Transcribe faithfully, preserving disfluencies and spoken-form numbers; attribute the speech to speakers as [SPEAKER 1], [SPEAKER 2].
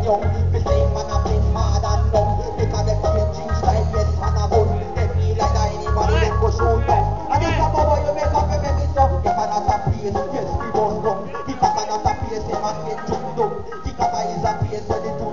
[SPEAKER 1] young. The same man a bring mad and dumb. Because them changing style, yes, man a bun. They feel like anybody them go shoot down. And if a boy you make up, you make it up. If a not a place, yes, we bust down. If a not a place, the man get jumped down. If a is a place, where the